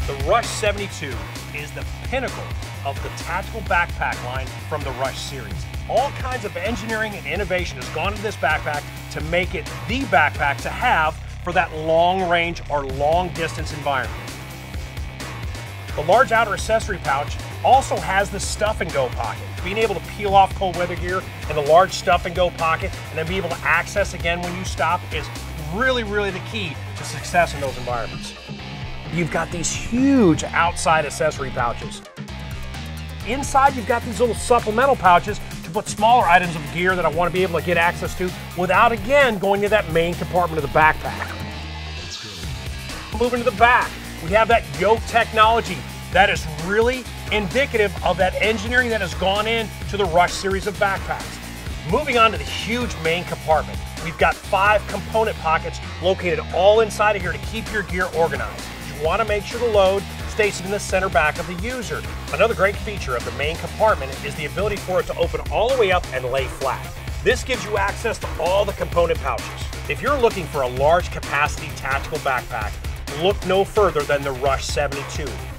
The Rush 72 is the pinnacle of the tactical backpack line from the Rush series. All kinds of engineering and innovation has gone into this backpack to make it the backpack to have for that long range or long distance environment. The large outer accessory pouch also has the stuff and go pocket. Being able to peel off cold weather gear in the large stuff and go pocket and then be able to access again when you stop is really the key to success in those environments. You've got these huge outside accessory pouches. Inside you've got these little supplemental pouches to put smaller items of gear that I want to be able to get access to without again going to that main compartment of the backpack. Moving to the back, we have that yoke technology that is really indicative of that engineering that has gone into the Rush series of backpacks. Moving on to the huge main compartment, we've got 5 component pockets located all inside of here to keep your gear organized. You want to make sure the load stays in the center back of the user. Another great feature of the main compartment is the ability for it to open all the way up and lay flat. This gives you access to all the component pouches. If you're looking for a large capacity tactical backpack, look no further than the Rush 72.